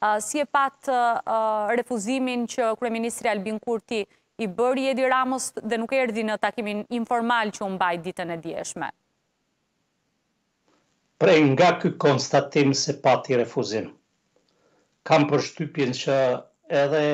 Si e pat refuzimin që kryeministri Albin Kurti i bëri Edi Ramës dhe nuk erdhi në takimin informal që u mbajt ditën e djeshme? Prej nga ky konstatim se pati refuzim, kam përshtypjen që edhe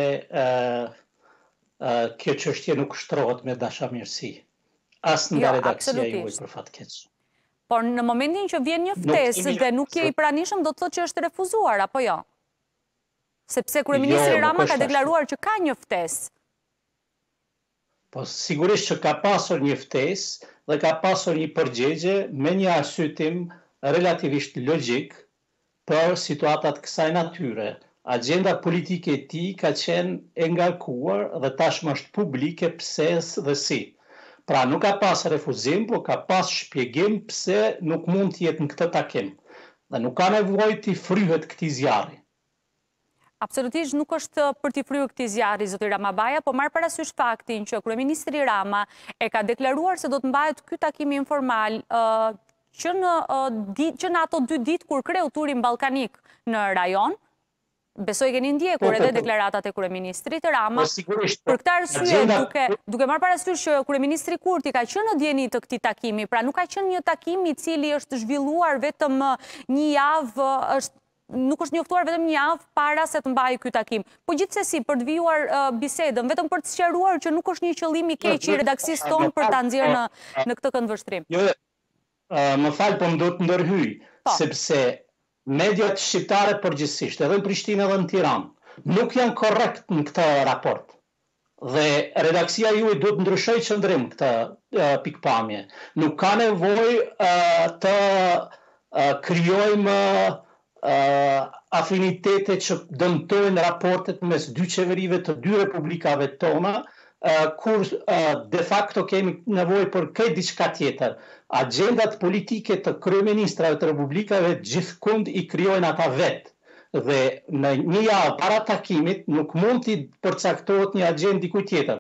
kjo çështje nuk shtrohet me dashamirësi. As nga redaksia juaj për fat keq. Por në momentin që vjen një ftesë dhe nuk je i pranishëm, do të thotë që është refuzuar, apo jo? Sepse kryeministri Rama ka deklaruar që ka një ftesë. Po sigurisht që ka pasur një ftesë dhe ka pasur një përgjigje me një arsyetim relativisht logjik për situatat kësaj natyre. Agenda politike e tij ka qenë e ngarkuar dhe tashmë është publike pse dhe si. Pra nuk ka pas refuzim, por ka pas shpjegim pse nuk mund të jetë në këtë takim. Dhe nuk ka nevojë të fryhet këtij zjarri. Absolutisht nuk është për t'i fryrë këtij zjarri, zoti Ramabaja, po marr parasysh faktin që kryeministri Rama e ka deklaruar se do të mbahet ky takim informal që në ato 2 ditë kur kreu turin ballkanik në rajon. Besoj keni ndjekur edhe deklaratat e kryeministrit Rama. Për këtë arsye, duke marrë parasysh që kryeministri Kurti ka qenë në dieni të këtij takimi, pra nuk ka qenë një takim i cili është zhvilluar vetëm një javë, nuk është njoftuar vetëm një javë para se të mbajë ky takim. Po gjithsesi për të vijuar bisedën, vetëm për të sqaruar që nuk është një qëllim i keq i redaksisë tonë për ta nxjerrë në këtë këndvështrim. Jo, më fal, po më do të ndërhyj, sepse mediat shqiptare përgjithsisht, edhe në Prishtinë edhe në Tiranë, nuk janë korrekt në këtë raport. Dhe redaksia juaj duhet ndryshoj qëndrim këtë pikpamje. Nuk ka nevojë të krijojmë afinitete që dëmtojnë raportet mes 2 qeverive të 2 republikave tona, kur de facto kemi nevojë për këtë diçka tjetër. Agendat politike të kryeministrave të republikave gjithkund i krijojnë ata vetë. Dhe në një javë para takimit nuk mund t'i përcaktohet një agendë dikujt tjetër.